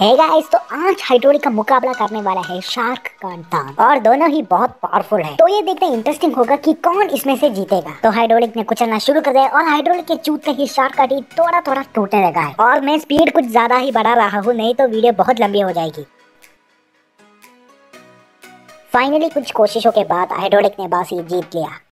है गाइस, तो आज हाइड्रोलिक का मुकाबला करने वाला है शार्क का दांत और दोनों ही बहुत पावरफुल है। तो ये देखना इंटरेस्टिंग होगा कि कौन इसमें से जीतेगा। तो हाइड्रोलिक ने कुचलना शुरू कर दिया और हाइड्रोलिक के चूतते ही शार्क का टीथ थोड़ा थोड़ा टूटने लगा है। और मैं स्पीड कुछ ज्यादा ही बढ़ा रहा हूँ, नहीं तो वीडियो बहुत लंबी हो जाएगी। फाइनली कुछ कोशिशों के बाद हाइड्रोलिक ने बाजी जीत लिया।